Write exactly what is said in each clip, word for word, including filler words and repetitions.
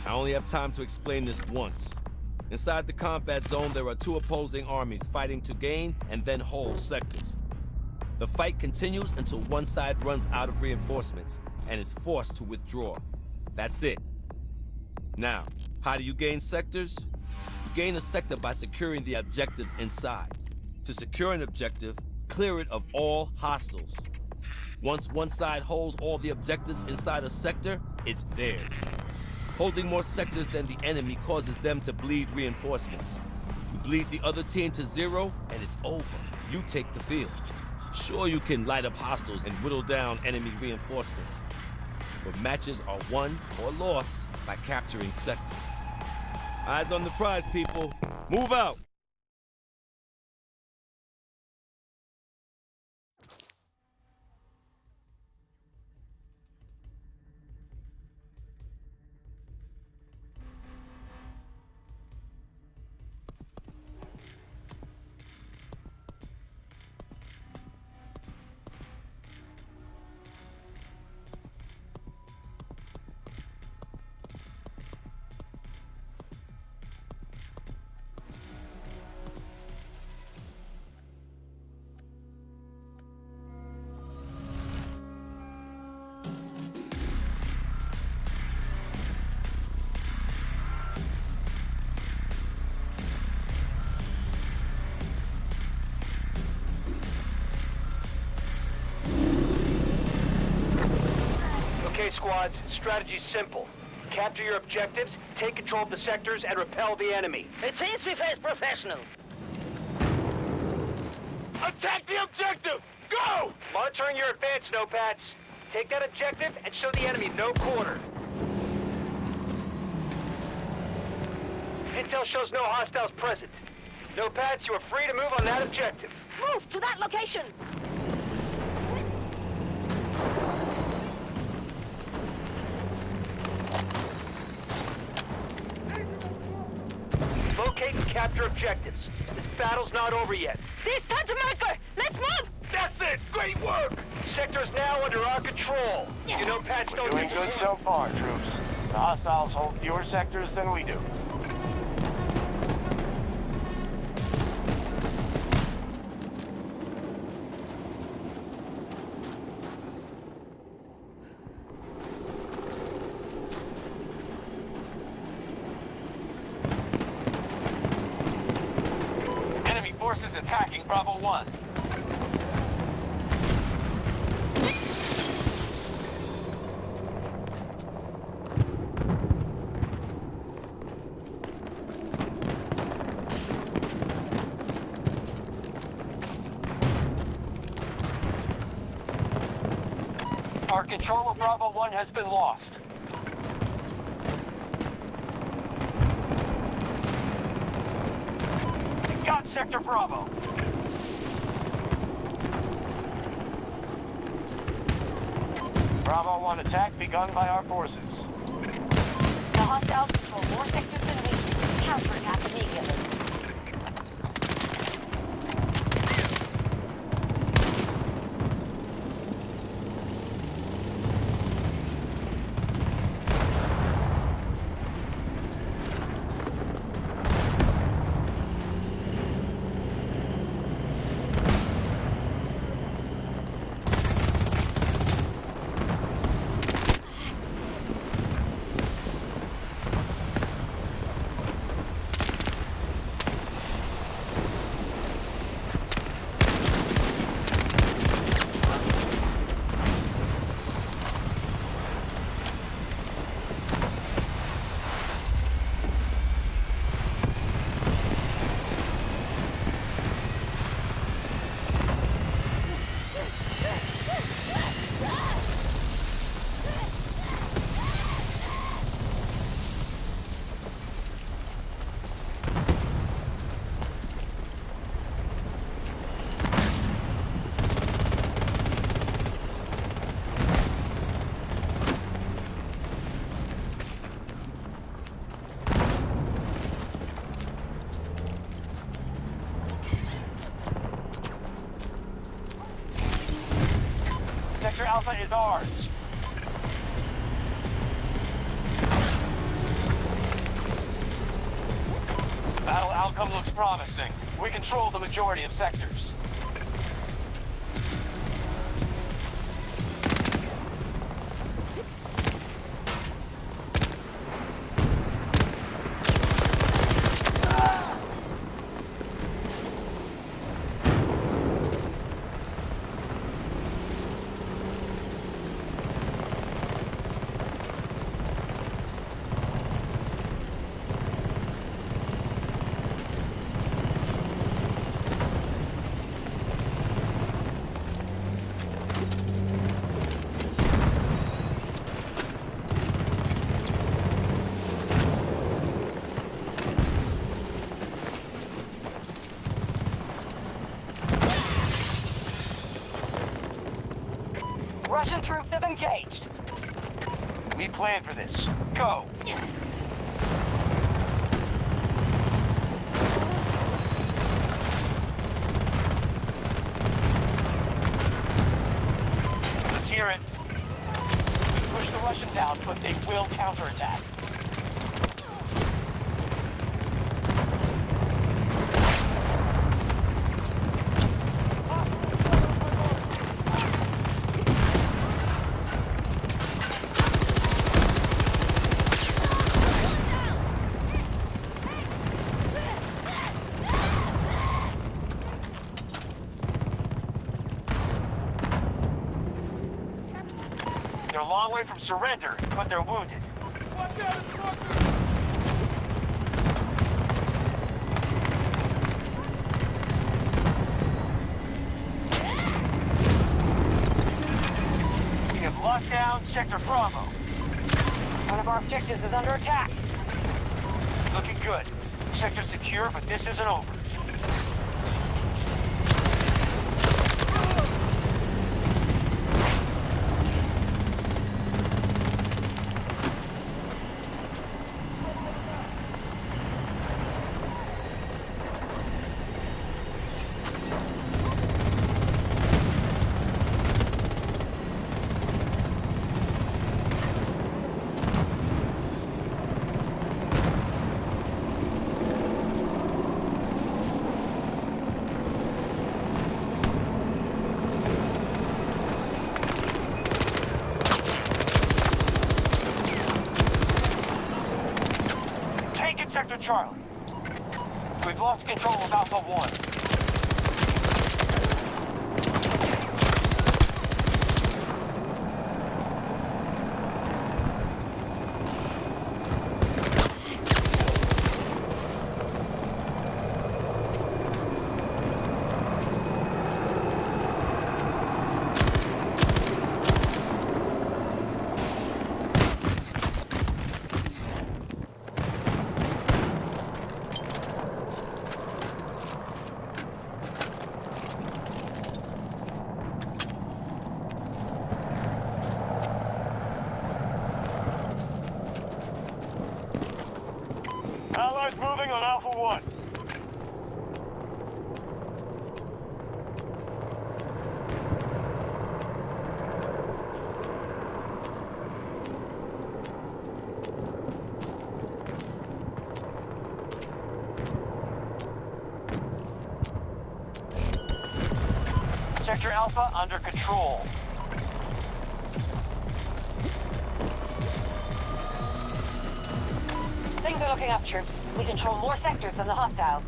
I only have time to explain this once. Inside the combat zone, there are two opposing armies fighting to gain and then hold sectors. The fight continues until one side runs out of reinforcements and is forced to withdraw. That's it. Now, how do you gain sectors? You gain a sector by securing the objectives inside. To secure an objective, clear it of all hostiles. Once one side holds all the objectives inside a sector, it's theirs. Holding more sectors than the enemy causes them to bleed reinforcements. You bleed the other team to zero, and it's over. You take the field. Sure, you can light up hostiles and whittle down enemy reinforcements, but matches are won or lost by capturing sectors. Eyes on the prize, people. Move out! Okay, squads, strategy's simple. Capture your objectives, take control of the sectors, and repel the enemy. It seems we face professionals. Attack the objective! Go! Monitoring your advance, Nopads. Take that objective and show the enemy no quarter. Intel shows no hostiles present. Nopads, you are free to move on that objective. Move to that location! Locate and capture objectives. This battle's not over yet. This time to marker! Let's move! That's it! Great work! Sector is now under our control. You know, Pats don't... Doing good so far, troops. The hostiles hold fewer sectors than we do. Forces attacking Bravo one. Our control of Bravo one has been lost. Got Sector Bravo. Bravo one attack begun by our forces. The hostiles control more sectors than we do. Counterattack immediately. Sector Alpha is ours. Outcome looks promising. We control the majority of sectors. Russian troops have engaged. We planned for this. Go! Let's hear it. We push the Russians out, but they will counterattack. They're a long way from surrender, but they're wounded. We have locked down Sector Bravo. One of our objectives is under attack. Looking good. Sector secure, but this isn't over. Sector Charlie. We've lost control of Alpha one. Allies moving on Alpha one. Sector Alpha under control. Things are looking up, troops. We control more sectors than the hostiles.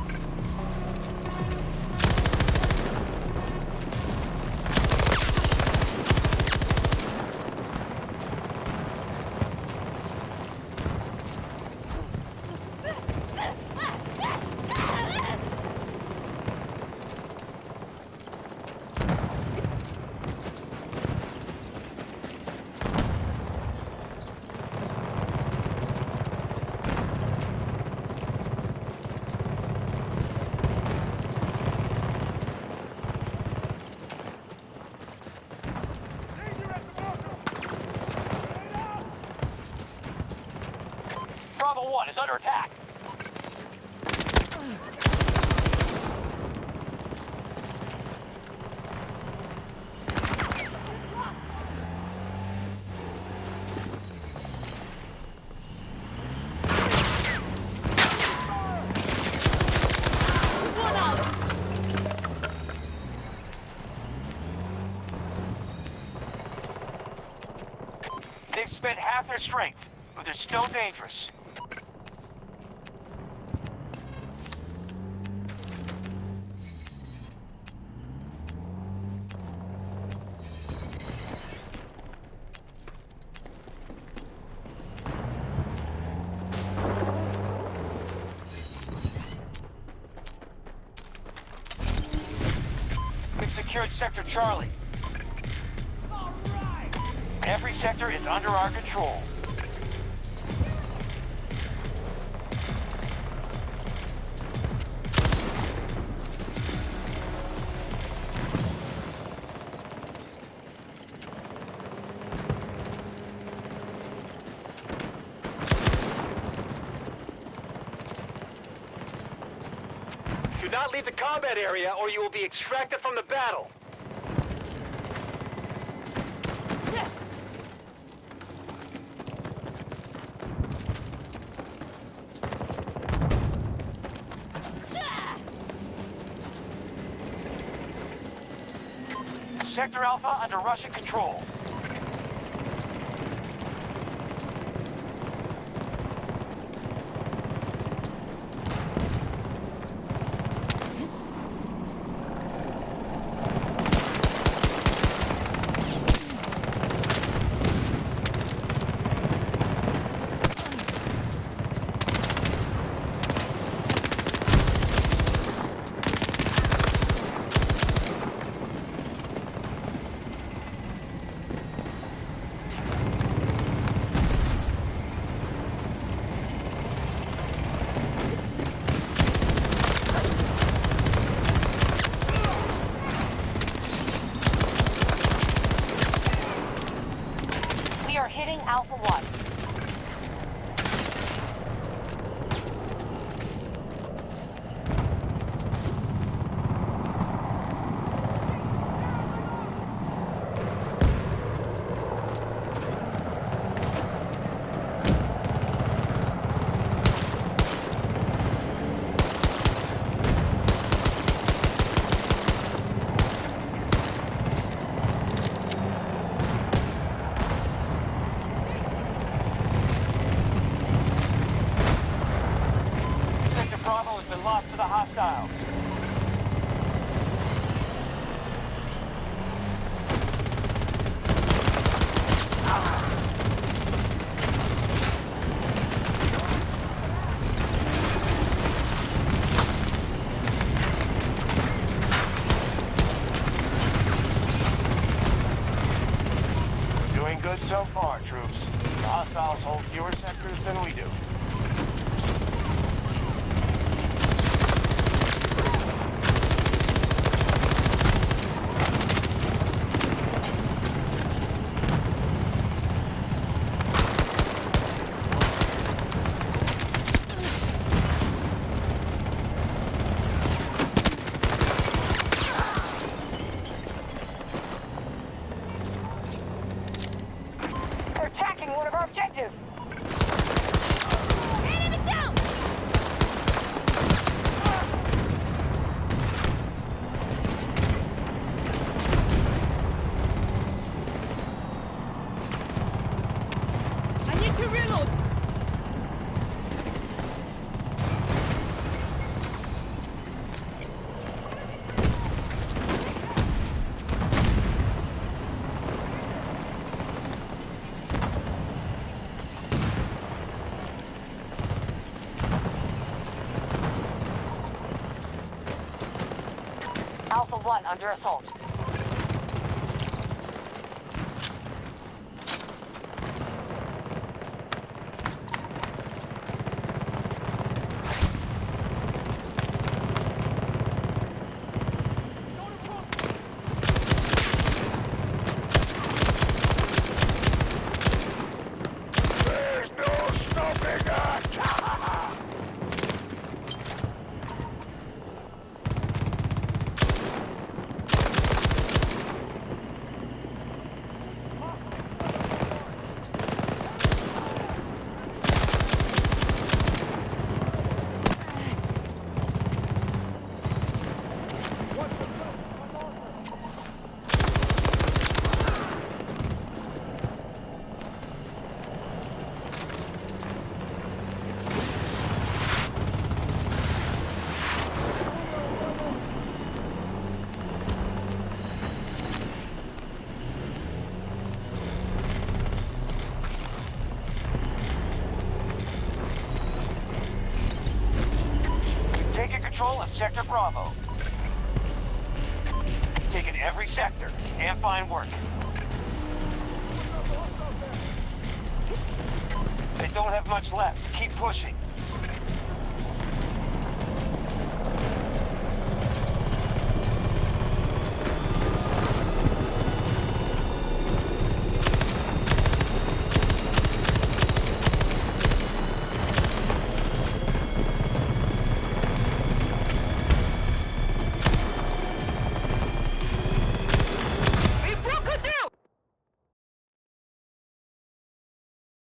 Bravo one is under attack. half their strength, but they're still dangerous. We've secured Sector Charlie. Every sector is under our control. Do not leave the combat area or you will be extracted from the battle. Sector Alpha under Russian control. Hitting Alpha one. Bravo has been lost to the hostiles. Doing good so far, troops. The hostiles hold fewer sectors than we do. They're attacking one of our objectives. Enemy down! I need to reload. Alpha one under assault. There's no stopping us! control of Sector Bravo. Taking every sector, and fine work. They don't have much left. Keep pushing.